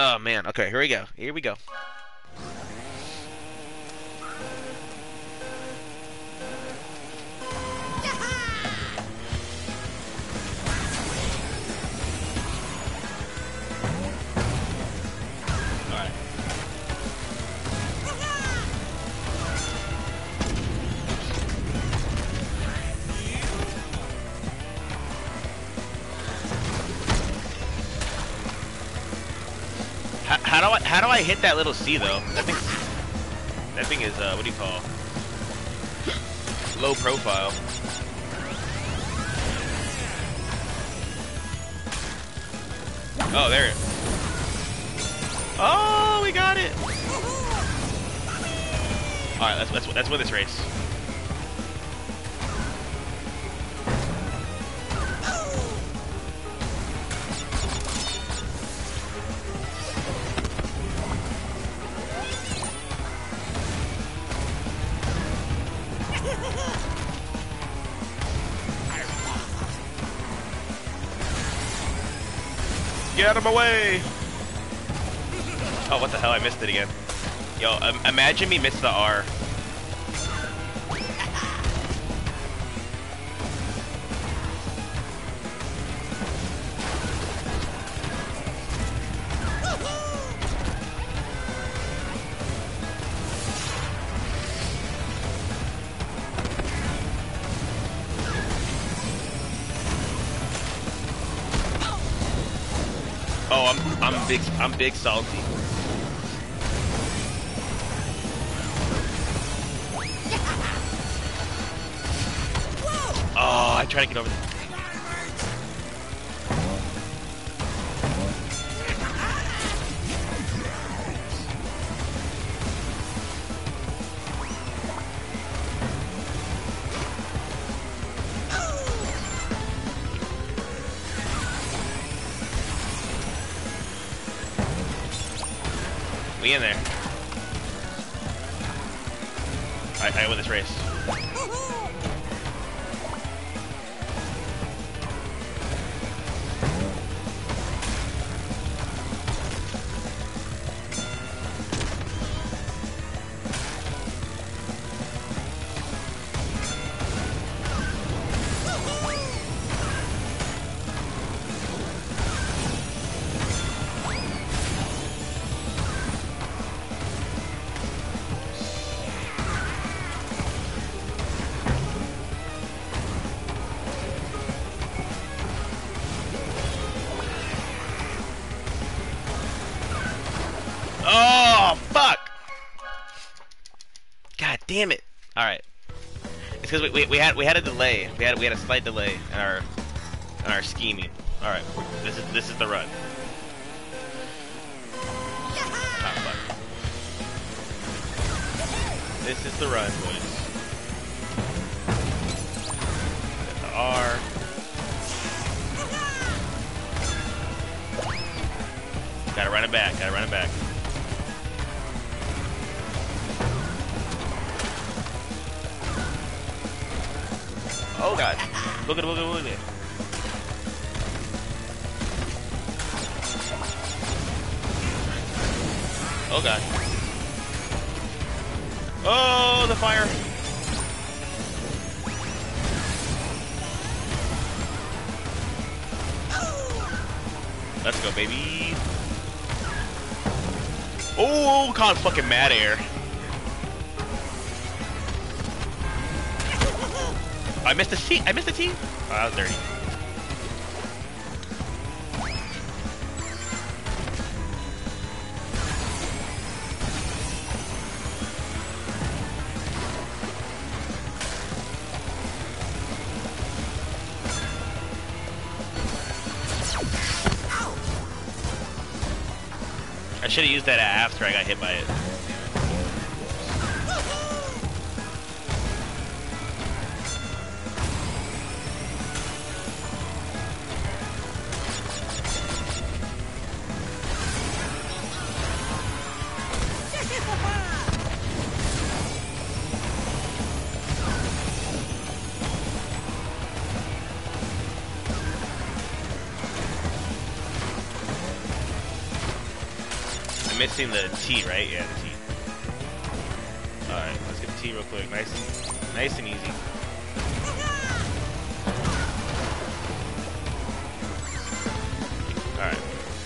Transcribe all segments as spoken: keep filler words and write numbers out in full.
Oh man. Okay, here we go. Here we go. Alright. How, how do I how do I hit that little C though? That thing that thing is uh what do you call? Low profile. Oh, there it. Oh, we got it. All right, let's let's let's win this race. Get out of my way! Oh, what the hell? I missed it again. Yo, um, imagine me miss the R. Oh, I'm I'm big I'm big salty. Oh, I try to get over there. We in there. I, I win this race. Oh, fuck! God damn it! All right, it's because we, we we had we had a delay. We had we had a slight delay in our in our scheming. All right, this is this is the run. Oh, fuck. This is the run, boys. Get the R. Gotta run it back. Gotta run it back. Oh god. Look at it, look at it, look at it. Oh god. Oh, the fire. Let's go, baby. Oh, caught fucking mad air. I missed the T. I missed the T. Oh, that was dirty. I should have used that after I got hit by it. I'm missing the T, right? Yeah, the T. Alright, let's get the T real quick. Nice and, nice and easy. Alright.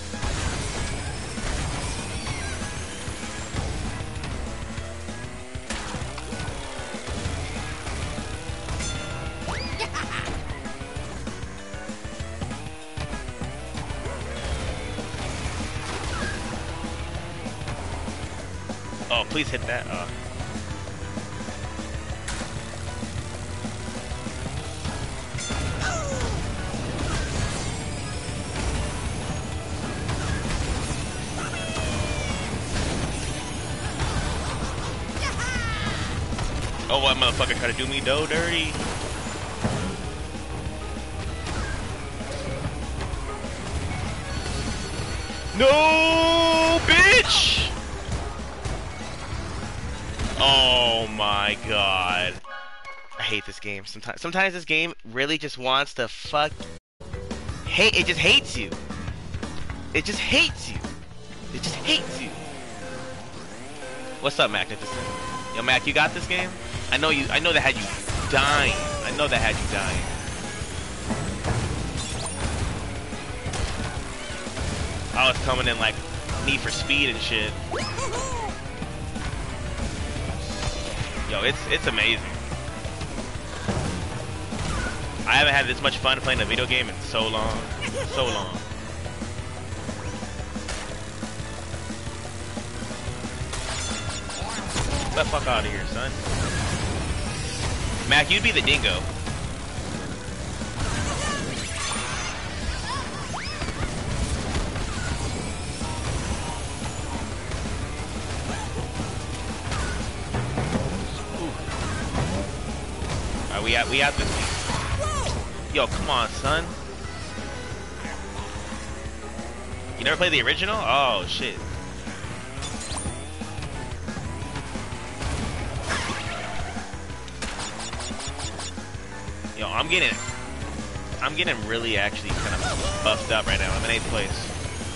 Oh, please hit that. Uh. Oh, what motherfucker try to do me dough dirty? No, bitch! Oh my god. I hate this game. Sometimes sometimes this game really just wants to fuck hate it just hates you. It just hates you. It just hates you. What's up, Magnificent? Yo, Mac, you got this game? I know you I know that had you dying. I know that had you dying. I was coming in like Need for Speed and shit. Yo, it's it's amazing. I haven't had this much fun playing a video game in so long. So long. Get the fuck out of here, son. Mac, you'd be the dingo. We out, we out this week. Yo, come on, son. You never played the original? Oh, shit. Yo, I'm getting, I'm getting really actually kind of buffed up right now. I'm in eighth place.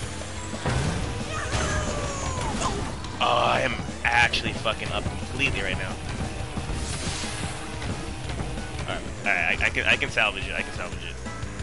Oh, I am actually fucking up completely right now. Alright, I, I can I can salvage it. I can salvage it.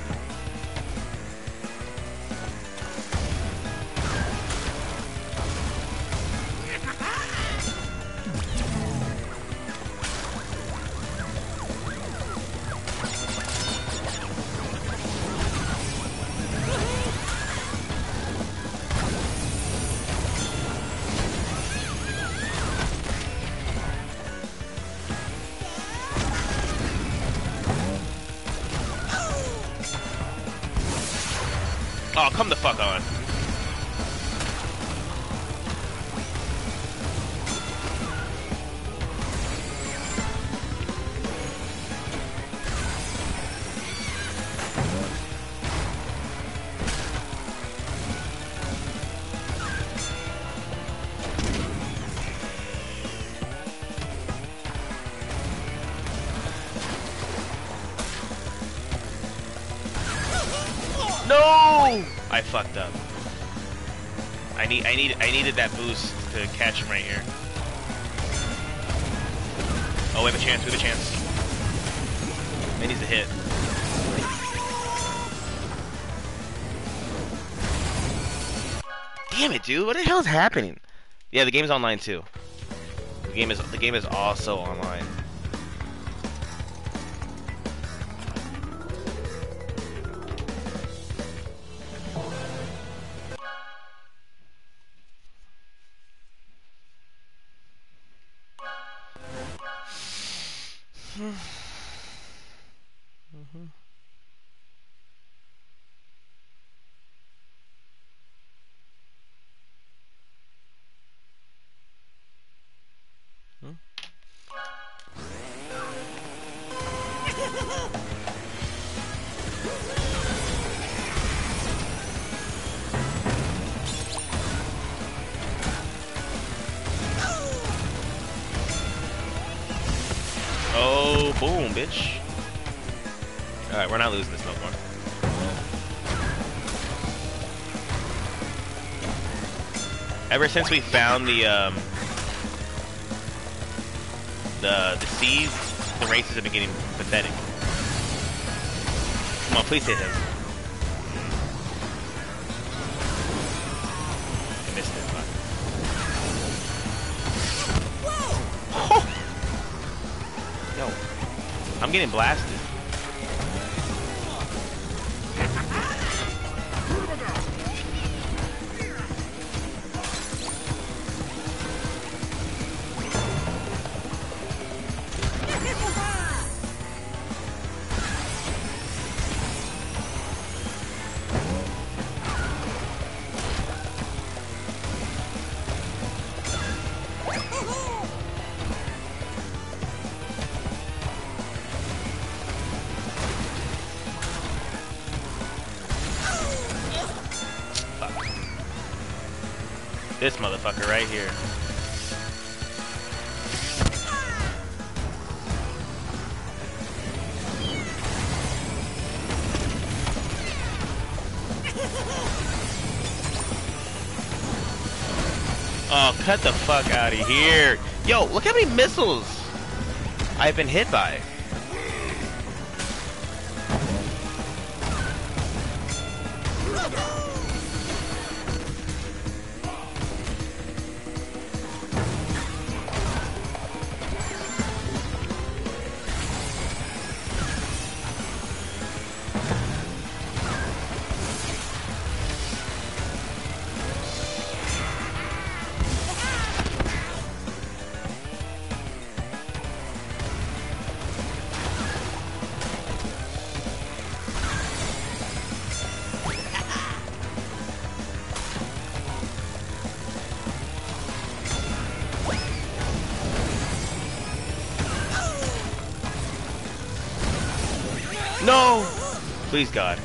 Oh, come the fuck on. No! I fucked up. I need I need I needed that boost to catch him right here. Oh, we have a chance, we have a chance. It needs a hit. Damn it, dude, what the hell is happening? Yeah, the game's online too. The game is the game is also online. Mm-hmm. Hmm? Oh, boom, bitch. Alright, we're not losing this no more. Ever since we found the um, the the seeds, the races have been getting pathetic. Come on, please hit him. I missed it. Oh. Yo, I'm getting blasted. This motherfucker right here. Oh, cut the fuck out of here. Yo, look how many missiles I've been hit by. No! Please, God.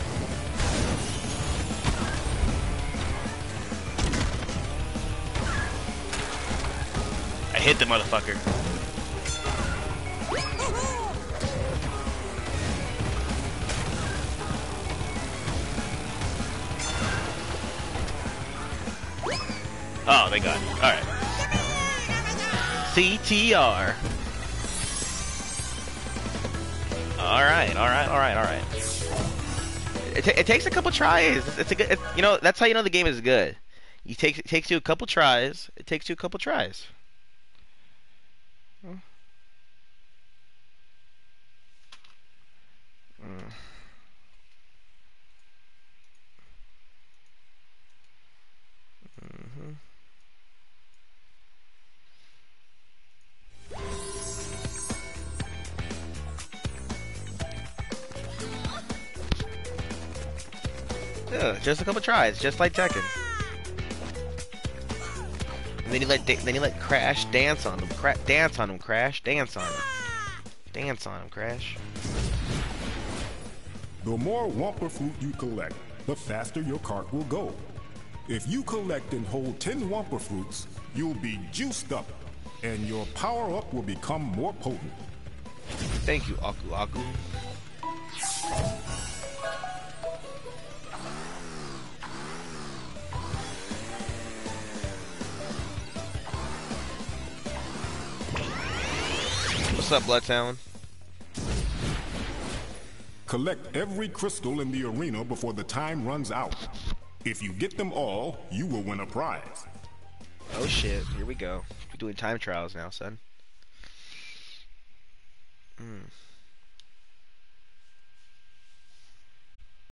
I hit the motherfucker. Oh, thank God. Alright. C T R. Alright, alright, alright, alright. It, it takes a couple tries. It's, it's a good, it, you know, that's how you know the game is good. You take, it takes you a couple tries. It takes you a couple tries. Hmm. Mm. Mm-hmm. Yeah, just a couple tries, just like Tekken. And then you let then you let Crash dance on them. Cra dance on them, Crash. Dance on them. Dance on them, Crash. The more Wumpa Fruit you collect, the faster your cart will go. If you collect and hold ten Wumpa Fruits, you'll be juiced up, and your power-up will become more potent. Thank you, Aku Aku. What's up, Bloodtown? Collect every crystal in the arena before the time runs out. If you get them all, you will win a prize. Oh shit, here we go. We're doing time trials now, son. Mm.